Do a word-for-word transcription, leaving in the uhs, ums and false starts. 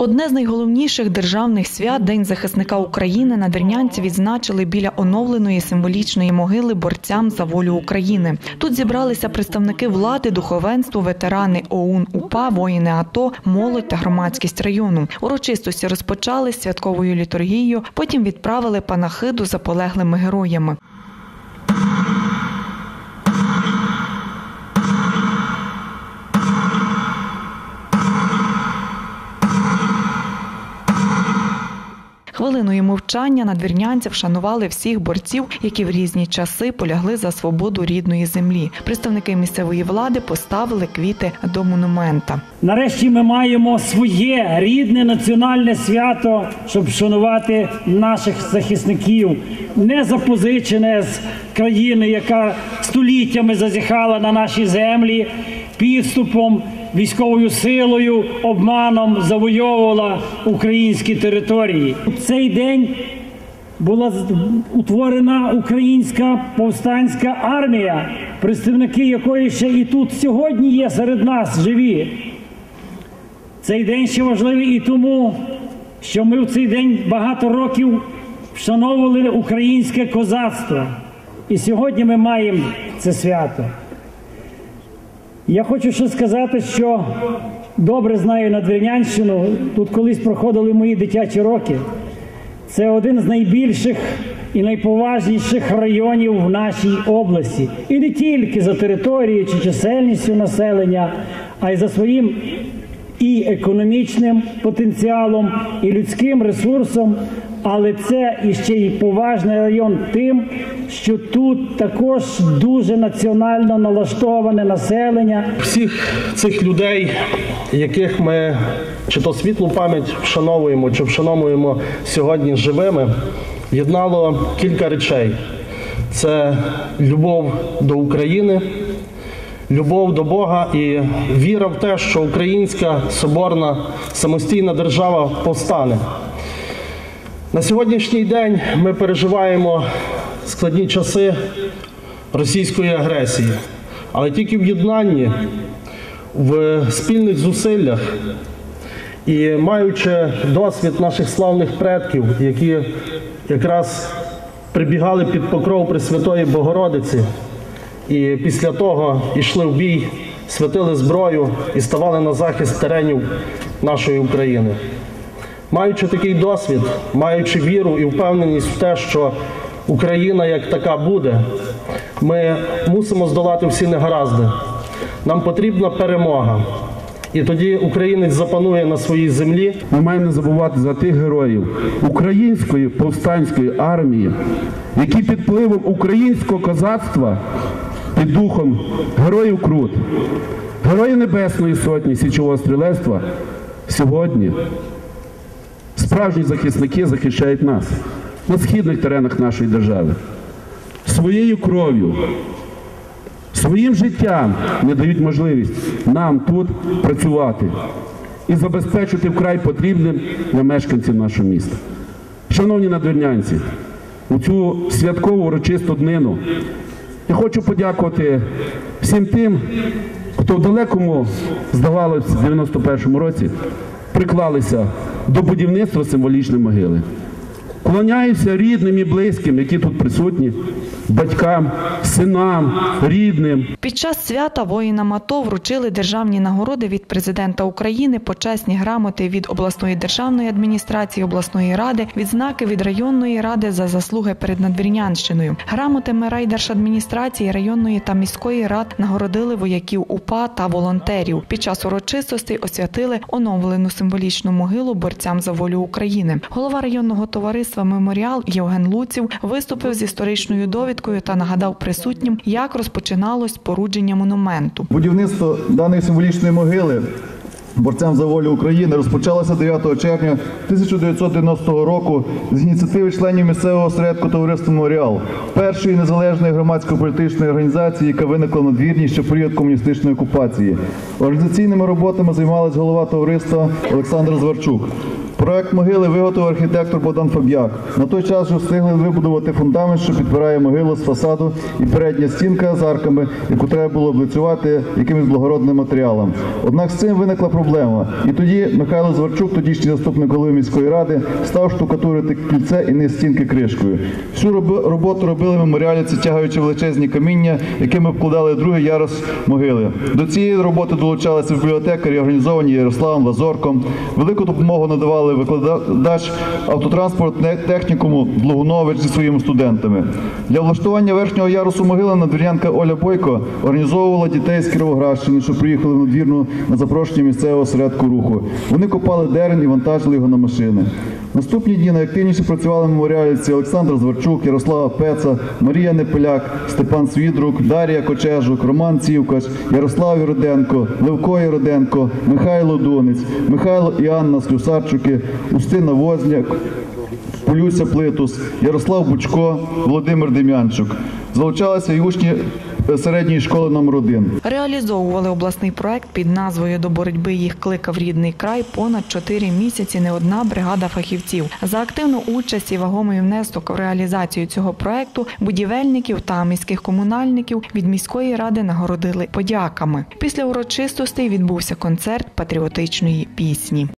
Одне з найголовніших державних свят – День захисника України надвірнянці відзначили біля оновленої символічної могили борцям за волю України. Тут зібралися представники влади, духовенство, ветерани ОУН-УПА, воїни АТО, молодь та громадськість району. Урочистості розпочали святковою літургією, потім відправили панахиду за полеглими героями. Хвилиною мовчання надвірнянці вшанували всіх борців, які в різні часи полягли за свободу рідної землі. Представники місцевої влади поставили квіти до монумента. Нарешті ми маємо своє рідне національне свято, щоб вшанувати наших захисників. Не запозичене з країни, яка століттями зазіхала на наші землі, підступом, військовою силою, обманом завойовувала українські території. У цей день була утворена українська повстанська армія, представники якої ще і тут сьогодні є серед нас живі. Цей день ще важливий і тому, що ми в цей день багато років вшановували українське козацтво. І сьогодні ми маємо це свято. Я хочу ще сказати, що добре знаю Надвірнянщину, тут колись проходили мої дитячі роки. Це один з найбільших і найповажніших районів в нашій області. І не тільки за територією чи чисельністю населення, а й за своїм і економічним потенціалом, і людським ресурсом. Але це іще й поважний район тим, що тут також дуже національно налаштоване населення. Всіх цих людей, яких ми чи то світлу пам'ять вшановуємо, чи вшановуємо сьогодні живими, єднало кілька речей. Це любов до України, любов до Бога і віра в те, що українська соборна самостійна держава повстане. На сьогоднішній день ми переживаємо складні часи російської агресії, але тільки в єднанні, в спільних зусиллях і маючи досвід наших славних предків, які якраз прибігали під покров Пресвятої Богородиці і після того йшли в бій, святили зброю і ставали на захист теренів нашої України. Маючи такий досвід, маючи віру і впевненість в те, що Україна як така буде, ми мусимо здолати всі негаразди. Нам потрібна перемога. І тоді українець запанує на своїй землі. Ми маємо не забувати за тих героїв української повстанської армії, які під впливом українського козацтва, під духом героїв Крут, героїв Небесної Сотні Січового стрілецтва сьогодні справжні захисники захищають нас на східних теренах нашої держави. Своєю кров'ю, своїм життям не дають можливість нам тут працювати і забезпечити вкрай потрібним для мешканців нашого міста. Шановні надвірнянці, у цю святкову урочисту днину я хочу подякувати всім тим, хто в далекому, здавалося, в дев'яносто першому році приклалися до будівництва символічної могили. Клоняюся рідним і близьким, які тут присутні, батькам, синам, рідним. Під час свята воїнам АТО вручили державні нагороди від президента України, почесні грамоти від обласної державної адміністрації, обласної ради, відзнаки від районної ради за заслуги перед Надвірнянщиною. Грамотами райдержадміністрації, районної та міської рад нагородили вояків УПА та волонтерів. Під час урочистостей освятили оновлену символічну могилу борцям за волю України. Голова районного товариства «Меморіал» Євген Луців виступив з історичною довідкою та нагадав присутнім, як розпочиналось спорудження монументу. Будівництво даної символічної могили борцям за волю України розпочалося дев'ятого червня тисяча дев'ятсот дев'яностого року з ініціативи членів місцевого осередку товариства «Меморіал», першої незалежної громадсько-політичної організації, яка виникла на Надвірні ще в період комуністичної окупації. Організаційними роботами займалась голова товариства Олександр Зварчук. Проект могили виготовив архітектор Богдан Фаб'як. На той час вже встигли вибудувати фундамент, що підпирає могилу з фасаду, і передня стінка з арками, яку треба було облицювати якимось благородним матеріалом. Однак з цим виникла проблема. І тоді Михайло Зварчук, тодішній заступник голови міської ради, став штукатурити кільце і низ стінки кришкою. Всю роботу робили меморіалівці, тягаючи величезні каміння, якими обкладали другий ярус могили. До цієї роботи долучалися бібліотекарі, організовані Ярославом Лазорком. Велику допомогу надавали викладач автотранспортного технікуму Длугунович зі своїми студентами. Для влаштування верхнього ярусу могили надвірнянка Оля Бойко організовувала дітей з Кіровоградщини, що приїхали в надвірну на запрошення місцевого осередку руху. Вони копали дерен і вантажили його на машини. Наступні дні найактивніше працювали меморіалівці Олександр Зварчук, Ярослава Пеца, Марія Непеляк, Степан Свідрук, Дар'я Кочежук, Роман Цівкач, Ярослав Єроденко, Левко Єроденко, Михайло Донець, Михайло і Анна Слюсарчуки, Устина Возняк, Полюся Плитус, Ярослав Бучко, Володимир Дем'янчук. Залучалися й учні середньої школи номер один. Реалізовували обласний проект під назвою «До боротьби їх кликав рідний край» понад чотири місяці не одна бригада фахівців. За активну участь і вагомий внесок в реалізацію цього проекту будівельників та міських комунальників від міської ради нагородили подяками. Після урочистостей відбувся концерт патріотичної пісні.